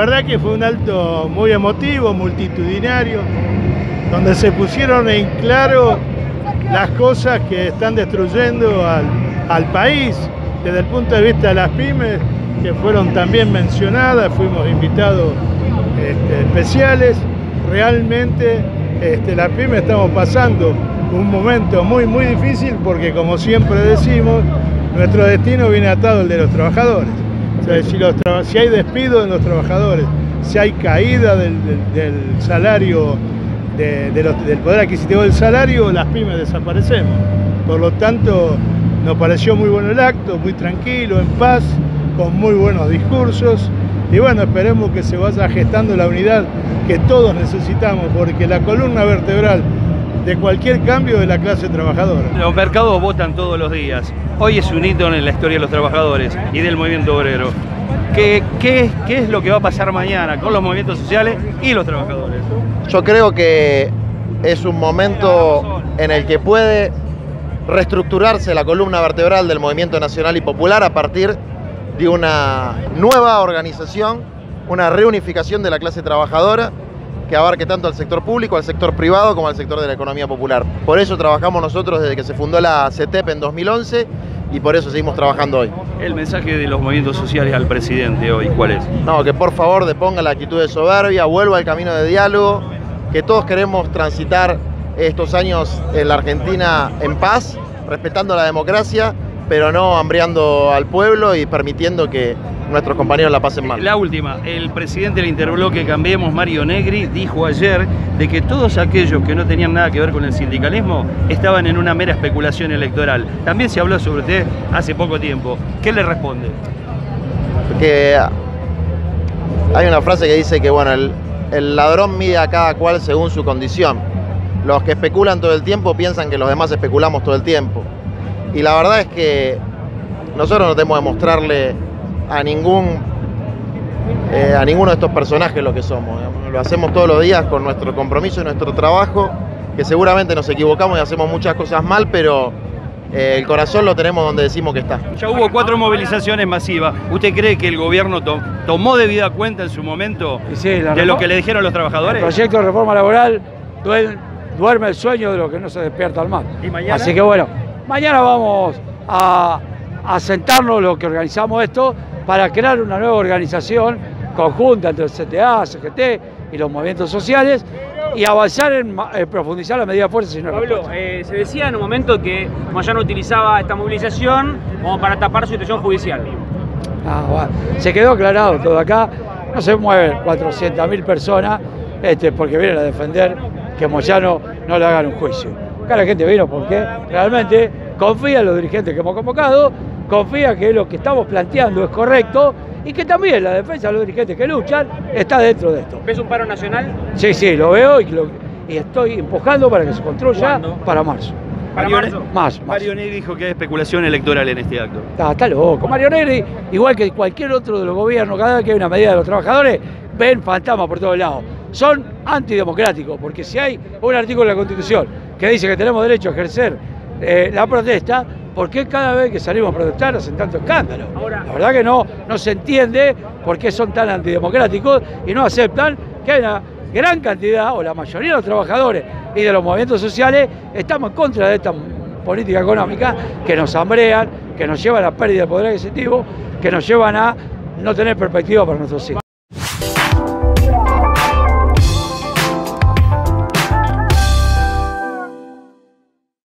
verdad que fue un acto muy emotivo, multitudinario, donde se pusieron en claro las cosas que están destruyendo al país, desde el punto de vista de las pymes, que fueron también mencionadas, fuimos invitados especiales. Realmente las pymes estamos pasando un momento muy difícil porque, como siempre decimos, nuestro destino viene atado al de los trabajadores. O sea, si hay despido de los trabajadores, si hay caída del salario, del poder adquisitivo del salario, las pymes desaparecemos. Por lo tanto, nos pareció muy bueno el acto, muy tranquilo, en paz, con muy buenos discursos. Y bueno, esperemos que se vaya gestando la unidad que todos necesitamos, porque la columna vertebral de cualquier cambio de la clase trabajadora. Los mercados votan todos los días. Hoy es un hito en la historia de los trabajadores y del movimiento obrero. ¿Qué es lo que va a pasar mañana con los movimientos sociales y los trabajadores? Yo creo que es un momento en el que puede reestructurarse la columna vertebral del movimiento nacional y popular a partir de una nueva organización, una reunificación de la clase trabajadora que abarque tanto al sector público, al sector privado, como al sector de la economía popular. Por eso trabajamos nosotros desde que se fundó la CETEP en 2011 y por eso seguimos trabajando hoy. El mensaje de los movimientos sociales al presidente hoy, ¿cuál es? No, que por favor deponga la actitud de soberbia, vuelva al camino de diálogo, que todos queremos transitar estos años en la Argentina en paz, respetando la democracia, pero no hambriando al pueblo y permitiendo que nuestros compañeros la pasen mal. La última, el presidente del Interbloque Cambiemos, Mario Negri, dijo ayer de que todos aquellos que no tenían nada que ver con el sindicalismo estaban en una mera especulación electoral. También se habló sobre usted hace poco tiempo. ¿Qué le responde? Que hay una frase que dice que bueno, el ladrón mide a cada cual según su condición. Los que especulan todo el tiempo piensan que los demás especulamos todo el tiempo. Y la verdad es que nosotros no tenemos que mostrarle a ninguno de estos personajes lo que somos. Lo hacemos todos los días con nuestro compromiso y nuestro trabajo, que seguramente nos equivocamos y hacemos muchas cosas mal, pero el corazón lo tenemos donde decimos que está. Ya hubo 4 movilizaciones masivas. ¿Usted cree que el gobierno tomó debida cuenta en su momento de lo que le dijeron los trabajadores? El proyecto de reforma laboral duerme el sueño de los que no se despiertan más. ¿Y mañana? Así que bueno, mañana vamos a sentarnos los que organizamos esto para crear una nueva organización conjunta entre el CTA, CGT y los movimientos sociales y avanzar en profundizar la medida de fuerza. Pablo, se decía en un momento que Moyano utilizaba esta movilización como para tapar su situación judicial. Bueno, se quedó aclarado todo acá, no se mueven 400.000 personas porque vienen a defender que Moyano no le hagan un juicio. Acá la gente vino porque realmente confía en los dirigentes que hemos convocado, confía que lo que estamos planteando es correcto y que también la defensa de los dirigentes que luchan está dentro de esto. ¿Ves un paro nacional? Sí, lo veo y estoy empujando para que se construya. ¿Cuándo? Para marzo. ¿Para marzo? Más. Mario Negri dijo que hay especulación electoral en este acto. Está loco. Mario Negri, igual que cualquier otro de los gobiernos, cada vez que hay una medida de los trabajadores, ven fantasmas por todos lados. Son antidemocráticos, porque si hay un artículo de la Constitución que dice que tenemos derecho a ejercer la protesta, ¿por qué cada vez que salimos a protestar hacen tanto escándalo? Ahora, la verdad que no se entiende por qué son tan antidemocráticos y no aceptan que hay una gran cantidad, o la mayoría de los trabajadores y de los movimientos sociales, estamos en contra de esta política económica que nos hambrean, que nos lleva a la pérdida de poder adquisitivo, que nos llevan a no tener perspectiva para nuestros hijos.